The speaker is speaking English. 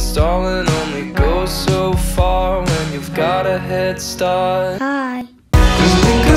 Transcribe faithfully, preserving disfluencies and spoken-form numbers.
stalling only goes so far when you've got a head start. Hi. Just because